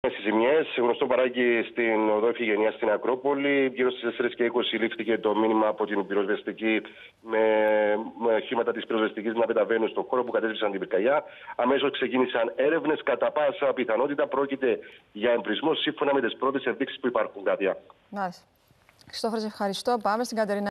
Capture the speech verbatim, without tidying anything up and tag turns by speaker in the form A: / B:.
A: Στις ζημιές, γνωστό παράγει στην οδό Ιφηγενείας στην Ακρόπολη. Γύρω στις τέσσερις και είκοσι λήφθηκε το μήνυμα από την πυροσβεστική με, με οχήματα της πυροσβεστικής να μεταβαίνουν στον χώρο που κατέστρεψαν την πυρκαγιά. Αμέσως ξεκίνησαν έρευνες. Κατά πάσα πιθανότητα πρόκειται για εμπρισμό σύμφωνα με τις πρώτες ενδείξεις που υπάρχουν, Κάτια.
B: Μάλιστα. Χριστόφορε, ευχαριστώ. Πάμε στην Κατερίνα.